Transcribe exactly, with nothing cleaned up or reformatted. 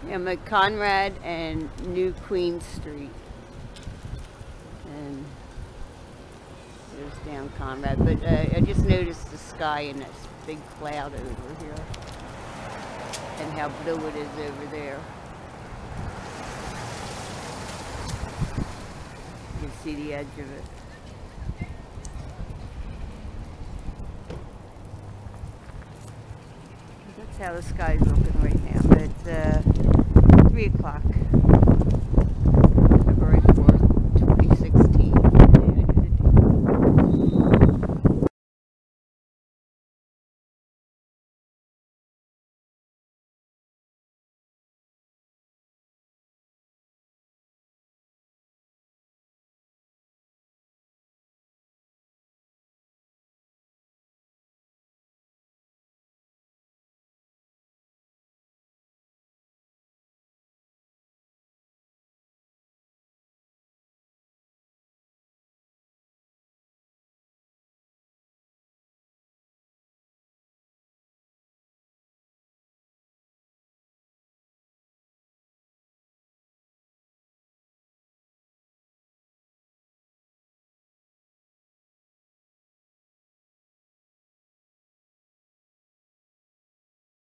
I'm at Conrad and New Queen Street. And there's down Conrad. But uh, I just noticed the sky and that big cloud over here. And how blue it is over there. You can see the edge of it. That's how the sky's looking right now. But it's uh, three o'clock.